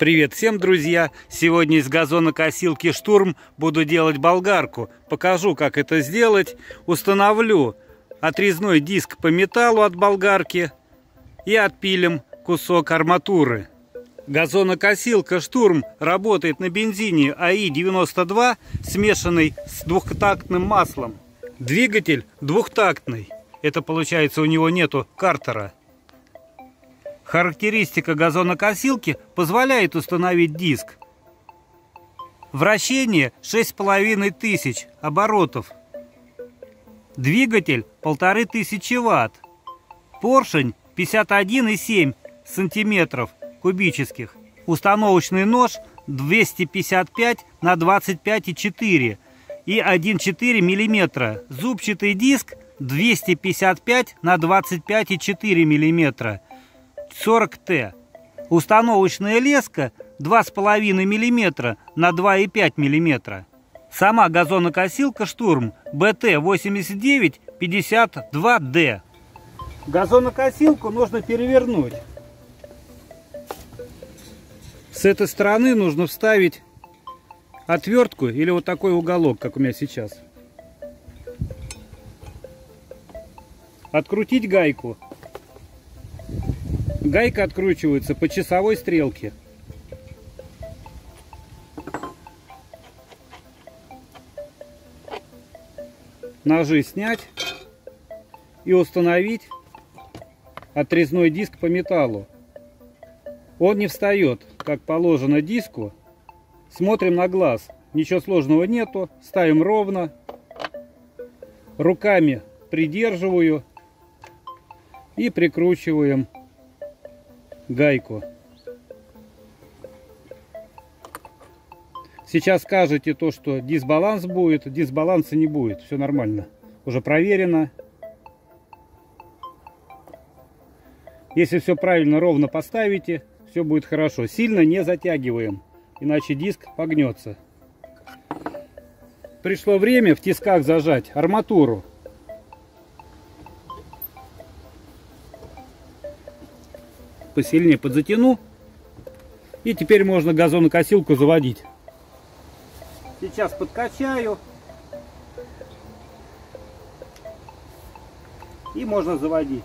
Привет всем, друзья! Сегодня из газонокосилки «Штурм» буду делать болгарку. Покажу, как это сделать. Установлю отрезной диск по металлу от болгарки и отпилим кусок арматуры. Газонокосилка «Штурм» работает на бензине АИ-92, смешанный с двухтактным маслом. Двигатель двухтактный. Это получается, у него нету картера. Характеристика газонокосилки позволяет установить диск. Вращение 6500 оборотов. Двигатель 1500 Вт. Поршень 51,7 сантиметров кубических. Установочный нож 255 на 25,4 и 1,4 мм. Зубчатый диск 255 на 25,4 мм. 40Т. Установочная леска 2,5 мм на 2,5 мм. Сама газонокосилка «Штурм» БТ-8952Д. Газонокосилку нужно перевернуть. С этой стороны нужно вставить отвертку или вот такой уголок, как у меня сейчас. Открутить гайку. Гайка откручивается по часовой стрелке. Ножи снять и установить отрезной диск по металлу. Он не встает, как положено диску. Смотрим на глаз. Ничего сложного нету. Ставим ровно. Руками придерживаю и прикручиваем гайку. Сейчас скажете то, что дисбаланс будет. Дисбаланса не будет. Все нормально. Уже проверено. Если все правильно, ровно поставите, все будет хорошо. Сильно не затягиваем, иначе диск погнется. Пришло время в тисках зажать арматуру. Посильнее подзатяну. И теперь можно газонокосилку заводить. Сейчас подкачаю. И можно заводить.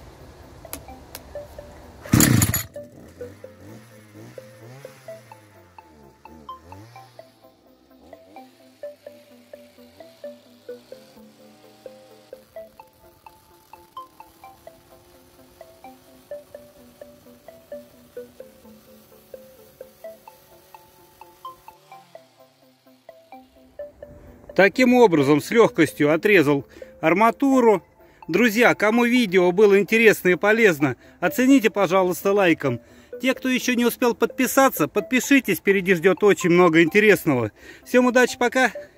Таким образом, с легкостью отрезал арматуру. Друзья, кому видео было интересно и полезно, оцените, пожалуйста, лайком. Те, кто еще не успел подписаться, подпишитесь, впереди ждет очень много интересного. Всем удачи, пока!